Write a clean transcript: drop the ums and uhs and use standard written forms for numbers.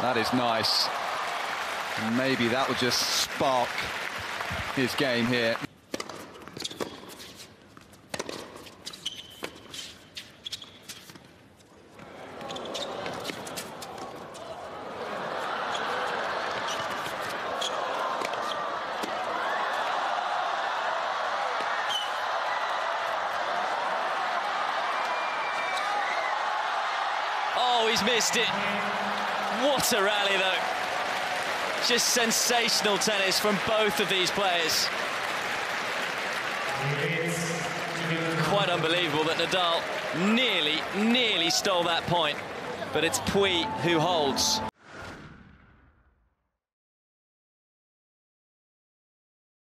That is nice. And maybe that will just spark his game here. Oh, he's missed it. What a rally, though. Just sensational tennis from both of these players. Quite unbelievable that Nadal nearly stole that point. But it's Pouille who holds.